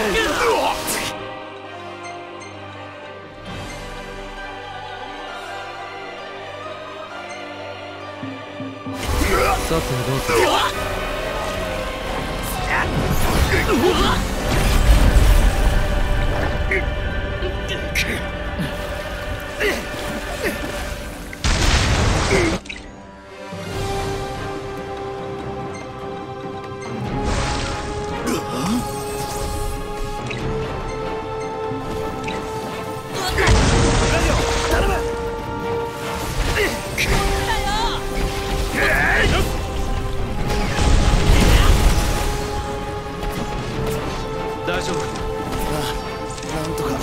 さてどうする。大丈夫。ああ、なんとか。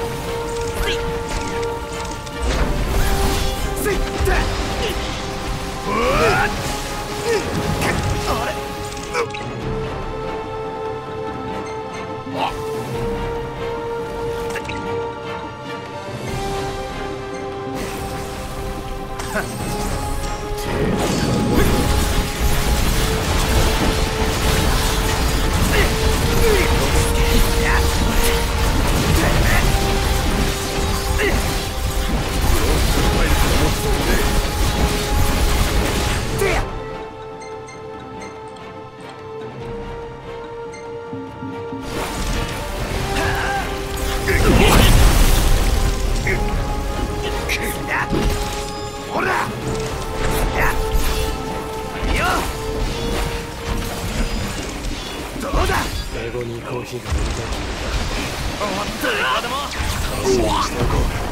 英語にコーヒーが飲みたい。おっと、子供。楽しみにしておこう。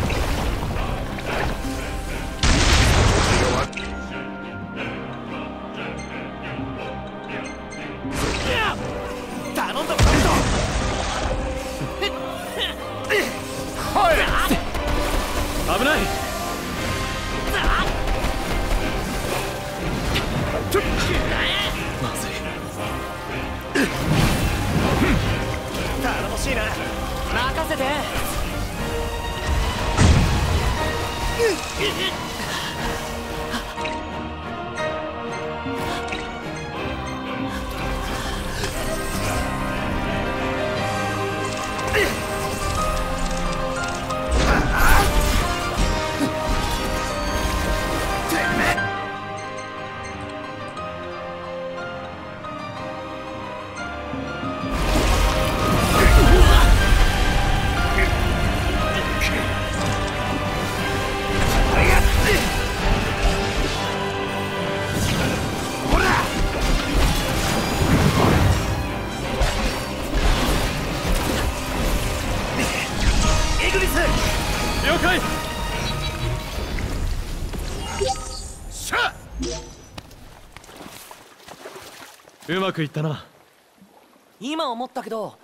頼んだ、頼んだ。おい。危ない。まずい。頼もしいな。任せて。了解。しゃうまくいったな。 今思ったけど、